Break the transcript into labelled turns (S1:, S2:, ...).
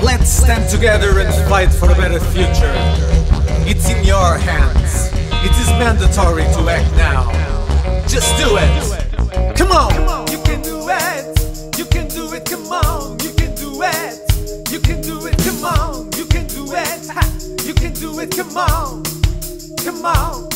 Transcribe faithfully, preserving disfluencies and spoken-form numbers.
S1: Let's stand together and fight for a better future. It's in your hands. It is mandatory to act now. Just do it. Come on.
S2: You can do it. You can do it. Come on. You can do it. You can do it. Come on. You can do it. Ha. You can do it. Come on. Come on.